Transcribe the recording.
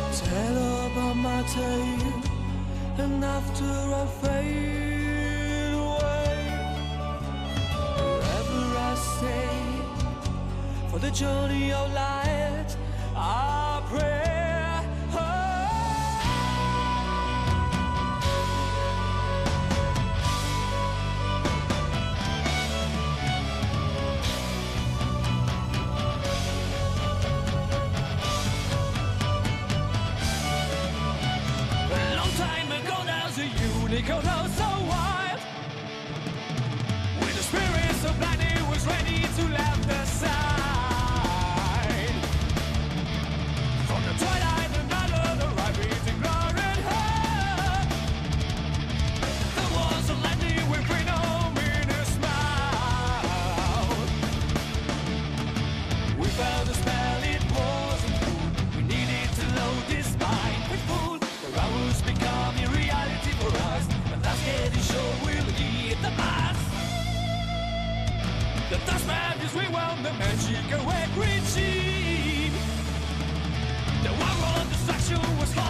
Tell about my tale, and after I fade away, wherever I stay, for the journey of light, I pray. Unicorn oh so wild, with the spirit so blind he was ready to left the side. From the twilight another the right beating glory heart. There was a landing with freedom in his mouth. We felt the spell, it wasn't food. We needed to load this mind with food. The hours becoming reality for us. Getting sure we'll eat the mass. The dust man is rewound, the magic awake regime. The war on destruction was far.